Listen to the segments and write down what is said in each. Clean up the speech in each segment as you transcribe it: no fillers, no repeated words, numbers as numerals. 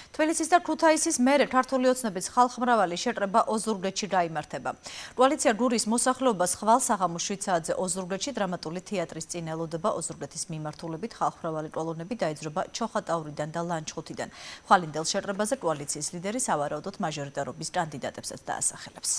თბილისის და ქუთაისის მერე ქართული ოცნების ხალხმრავალი შეკრება ოზურგეთში გაიმართება. კოალიცია გურიის მოსახლეობას ხვალ საღამოს შვიდ საათზე ოზურგეთში დრამატული თეატრის წინ ელოდება ოზურგეთის მიმართულებით ხალხმრავალი კოლონები დაიძვრება ჩოხატაურიდან და ლანჩხუთიდან. ხვალინდელ შეკრებაზე კოალიციის ლიდერი სავარაუდოდ მაჟორიტარობის კანდიდატებსაც დაასახელებს.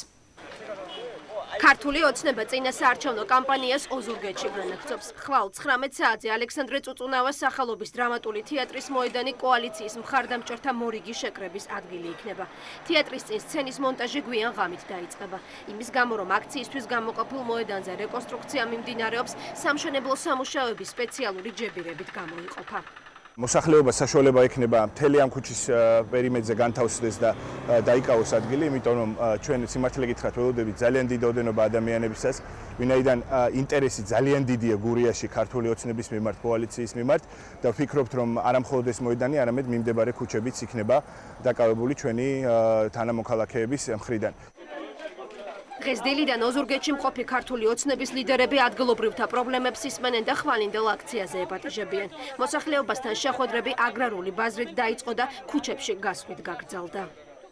ქართული ოცნება წინასაარჩევნო კამპანიას ოზურგეთში განაგრძობს. ხვალ 19 საათზე ალექსანდრე წუწუნავას სახელობის დრამატული თეატრის მოედანი კოალიციის მხარდამჭერთა მორიგი შეკრების ადგილი იქნება. თეატრის წინ სცენის მონტაჟი გვიან ღამით დაიწყება. იმის გამო, რომ აქციისთვის გამოყოფილ მოედანზე რეკონსტრუქცია მიმდინარეობს, სამშენებლო სამუშაოები სპეციალური ჯებირებით გამოიყოფა. მოსახლეობას საშუალება ექნება მთელი ამ ქუჩის პერიმეტრზე განთავსდეს და დაიკავოს ადგილი, იმიტომ რომ ჩვენ სიმართლე გითხრათ, ველოდებით ძალიან დიდი ოდენობა ადამიანებისას, ვინაიდან ინტერესი ძალიან დიდია გურიაში ქართული ოცნების მიმართ, კოალიციის მიმართ და ვფიქრობთ, რომ არა მხოლოდ ეს მოედანი, არამედ მიმდებარე ქუჩებიც იქნება დაკავებული ჩვენი თანამოქალაქეების მხრიდან. დღეს დილიდან ოზურგეთში მყოფი ქართული ოცნების ლიდერები ადგილობრივთა პრობლემებს ისმენენ და ხვალინდელ აქციაზე ეპატიჟებიან. მოსახლეობასთან შეხვედრები აგრარული ბაზრით დაიწყო და ქუჩებში გასვლით გაგრძელდა.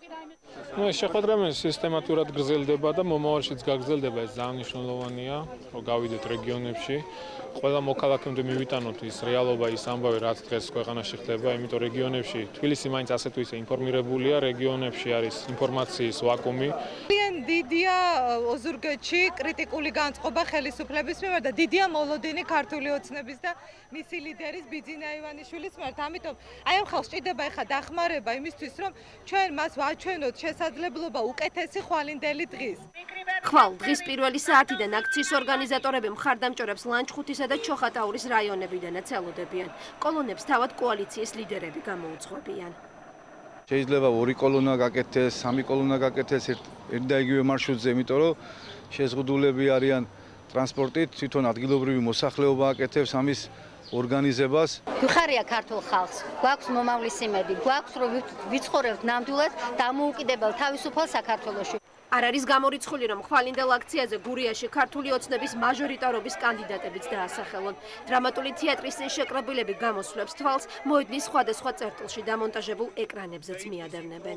შეხვედრები სისტემატურად გრძელდება და მომავალშიც გაგრძელდება. ეს ძალიან მნიშვნელოვანია, რომ გავიდეთ რეგიონებში. ყველა მოქალაქემდე მივიტანოთ ის რეალობა, ის ამბავი, რაც დღეს ქვეყანაში ხდება, იმიტომ რეგიონებში თბილისი მაინც ასე თუ ისე ინფორმირებულია, რეგიონებში არის ინფორმაციის ვაკუუმი. დიდია ოზურგეთში კრიტიკული განწყობა ხელისუფლების მიმართ და დიდია მოლოდინი ქართული ოცნების და მისი ლიდერის ბიძინა ივანიშვილის მიმართ. ამიტომ აი ამ ხალხს ჭირდება ეხა დახმარება იმისთვის, რომ ჩვენ მას ვაჩვენოთ შესაძლებლობა უკეთესი ხვალინდელი დღის. ხვალ დღის პირველი საათიდან აქციის ორგანიზატორები მხარდამჭერებს ლანჩხუთისა და ჩოხატაურის რაიონებიდანაც ელოდებიან. კოლონებს თავად კოალიციის ლიდერები გამოუძღვებიან. შეიძლება 2 კოლონა გაკეთდეს, 3 კოლონა გაკეთდეს ერთ და იგივე მარშრუტზე, იმიტომ რომ შეზღუდულები არიან ტრანსპორტით, თვითონ ადგილობრივი მოსახლეობა აკეთებს ამის ორგანიზებას. გვიხარია ქართულ ხალხს, გვაქვს მომავლის იმედი, გვაქვს რომ ვიცხოვრებთ ნამდვილად დამოუკიდებელ თავისუფალ საქართველოში. არ არის გამორიცხული, რომ ხვალინდელ აქციაზე გურიაში ქართული ოცნების მაჟორიტარობის კანდიდატებიც დაასახელონ. დრამატული თეატრის წინ შეკრებილები გამოსვლებს თვალს მოედნის სხვადასხვა წერტილში დამონტაჟებულ ეკრანებზეც მიადევნებენ.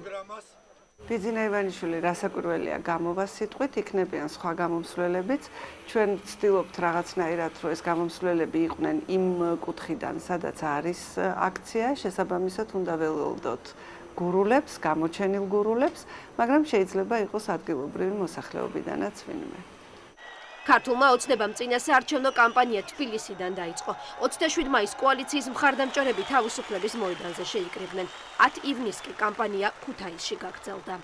ბიძინა ივანიშვილი რასაკვირველია გამოვა სიტყვით, იქნებიან სხვა გამომსვლელებიც. ჩვენ ვცდილობთ რაღაცნაირად, რომ ეს გამომსვლელები იყვნენ იმ კუთხიდან, სადაც არის აქცია, შესაბამისად უნდა ველოდოთ გურულებს, გამოჩენილ გურულებს, მაგრამ შეიძლება იყოს ადგილობრივი მოსახლეობიდანაც ვინმე. ქართულმა ოცნებამ წინასაარჩევნო კამპანია თბილისიდან დაიწყო. 27 მაისს კოალიციის მხარდამჭერები თავისუფლების მოედანზე შეიკრიბნენ. 10 ივნისს კი კამპანია ქუთაისში გაგრძელდა.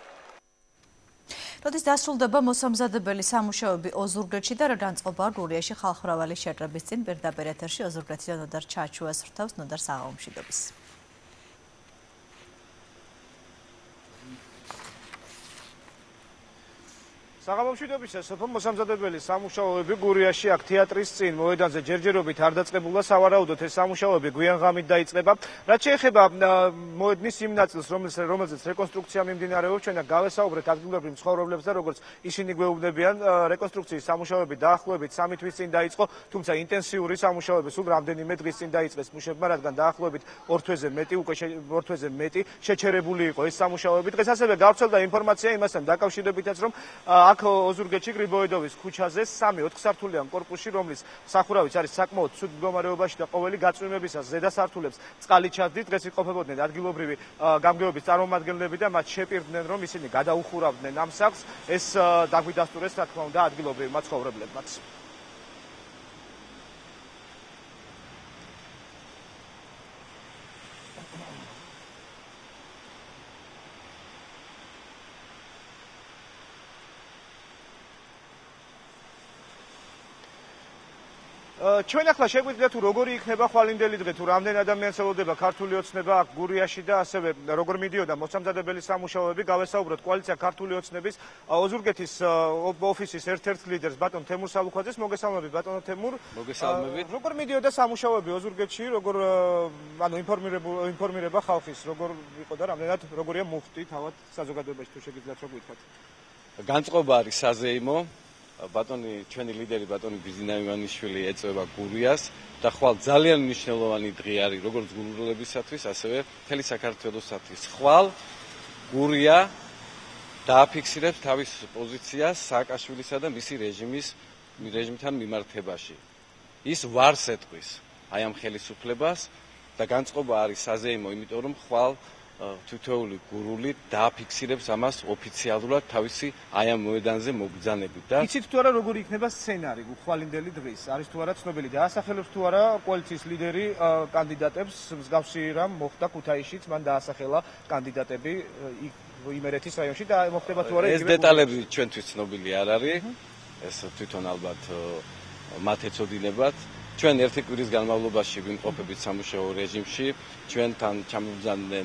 როდის დასრულდება მოსამზადებელი სამუშაოები ოზურგეთში და რა განწყობაა გურიაში ხალხმრავალი შეკრების წინ პირდაპირ ეთერში ოზურგეთიდან ნოდარ ჩაჩუას ვრთავს ნოდარ საღამომშვიდობის. საღამომშვიდობის სოფო მოსამზადებელი სამუშაოები გურიაში აქ თეატრის წინ მოედანზე ჯერჯერობით არ დაწყებულა, სავარაუდოდ ეს სამუშაოები გვიან ღამით დაიწყება. რაც შეეხება მოედნის იმ ნაწილს, რომელზეც რეკონსტრუქცია მიმდინარეობს, ჩვენ გავესაუბრეთ ადგილობრივ მცხოვრებლებს და როგორც ისინი გვეუბნებიან, რეკონსტრუქციის სამუშაოები დაახლოებით 3 თვის წინ დაიწყო, თუმცა ინტენსიური სამუშაოები სულ რამდენიმე დღის წინ დაიწყეს მუშებმა, რადგან დაახლოებით 2 თვეზე მეტი შეჩერებული იყო ეს სამუშაოები. დღეს ასევე გავრცელდა ინფორმაცია იმასთან დაკავშირებითაც, რომ აქ ოზურგეთში გრიბოედოვის ქუჩაზე 3 4-სართულიან კორპუსში, რომლის სახურავიც არის საკმაოდ ცუდ მდგომარეობაში და ყოველი გაწვიმებისას ზედა სართულებს წყალი ჩადდით. დღეს იყოფებოდნენ ადგილობრივი გამგეობის წარმომადგენლები და მათ შეპირდნენ, რომ ისინი გადაუხურავდნენ ამ სახლს. ეს დაგვიდასტურეს, რა თქმა უნდა, ადგილობრივმა ცხოვრებლებმაც. ჩვენ ახლა შეგვიძლია თუ როგორი იქნება ხვალინდელი დღე, თუ რამდენ ადამიანს ელოდება ქართული ოცნება აქ გურიაში და ასევე როგორ მიდიოდა მოსამზადებელი სამუშაოები. გავესაუბროთ კოალიცია ქართული ოცნების ოზურგეთის ოფისის ერთ-ერთ ლიდერს ბატონ თემურ სალუქვაძეს. მოგესალმებით ბატონო თემურ. მოგესალმებით. როგორ მიდიოდა სამუშაოები ოზურგეთში, როგორ ინფორმირება ხალხის, როგორ იყო და რამდენად როგორია მუხტი თავად საზოგადოებაში, თუ შეგიძლიათ როგორ ვთქვათ. განწყობა არის საზეიმო. ბატონი ჩვენი ლიდერი ბატონი ბიზნაევანიშვილი ეწევა გურიას და ხვალ ძალიან მნიშვნელოვანი დღე არის როგორც გურულებისათვის, ასევე მთელი საქართველოსათვის. ხვალ გურია დააფიქსირებს თავის პოზიციას სააკაშვილისა და მისი რეჟიმთან მიმართებაში. ის ვარს ეტყვის აი ამ ხელისუფლებას და განწყობა არის საზეიმო, იმიტომ რომ ხვალ თითოეული გურული დააფიქსირებს ამას ოფიციალურად თავისი აი ამ მოედანზე მობრძანებით და იცით თუ არა როგორი იქნება სცენარი ხვალინდელი დღის? არის თუ არა ცნობილი დაასახელებს თუ არა კოალიციის ლიდერი კანდიდატებს? მსგავსი რამ მოხდა ქუთაისშიც, მან დაასახელა კანდიდატები იმერეთის რაიონში და მოხდება თუ არა ეს დეტალები ჩვენთვის ცნობილი არ არის. ეს თვითონ ალბათ მათ ეცოდინებათ. ჩვენ ერთი კვირის განმავლობაში ვიმყოფებით სამუშაო რეჟიმში, ჩვენთან ჩამოვზანდნენ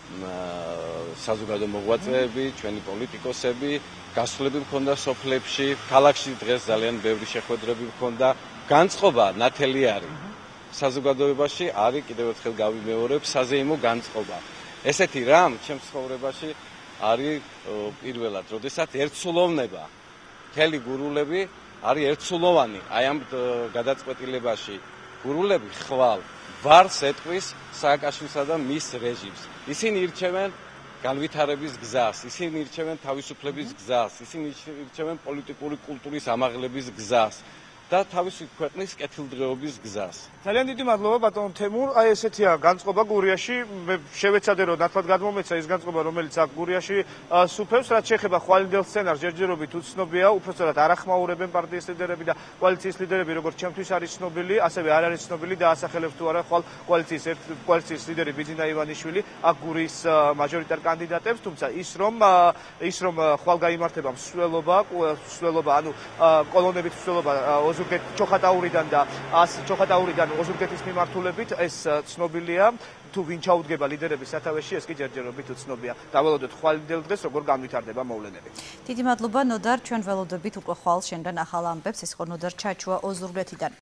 საზოგადო მოღვაწეები, ჩვენი პოლიტიკოსები, გასვლები მქონდა სოფლებში, ქალაქში დღეს ძალიან ბევრი შეხვედრები მქონდა. განწყობა ნათელი არის. საზოგადოებაში არის კიდევ ერთხელ გავიმეორებ, საზეიმო განწყობა. ესეთი რამ ჩემს ცხოვრებაში არის პირველად, როდესაც ერთსულოვნება მთელი გურულები არის ერთსულოვანი აი ამ გადაწყვეტილებაში. გურულები ხვალ ვარს ეტყვის სააკაშვილსა და მის რეჟიმს. ისინი ირჩევენ განვითარების გზას, ისინი ირჩევენ თავისუფლების გზას, ისინი ირჩევენ პოლიტიკური კულტურის ამაღლების გზას და თავისი ქვეყნის კეთილდღეობის გზას. ძალიან დიდი მადლობა ბატონ თემურ. აი ესეთია განწყობა გურიაში. მე შევეცადე რომ ნათლად გადმომეცა ის განწყობა, რომელიც აქ გურიაში სუფევს, რაც შეეხება ხვალინდელ სცენარს, ჯერჯერობით უცნობია, უпростоრად არ ახმაურებენ პარტიის ლიდერები და კოალიციის ლიდერები, როგორც ჩემთვის არის ცნობილი, ასევე არ არის ცნობილი და ასახელებს თუ არა ხვალ კოალიციის ლიდერი ბიზნაევანიშვილი აქ გურიის მაჟორიტარ კანდიდატებს, თუმცა ის რომ ხვალ გაიმართება მსვლელობა, ანუ კოლონებით მსვლელობა ჩოხატაურიდან და ჩოხატაურიდან ოზურგეთის მიმართულებით ეს ცნობილია. თუ ვინ ჩაუდგება ლიდერების სათავეში, ეს კი ჯერჯერობით უცნობია. დაველოდოთ ხვალინდელ დღეს როგორ განვითარდება მოვლენები. დიდი მადლობა ნოდარ, ჩვენ ველოდებით უკვე ხვალ შენგან ახალ ამბებს, ეს ხო ნოდარ ჩაჩუა ოზურგეთიდან.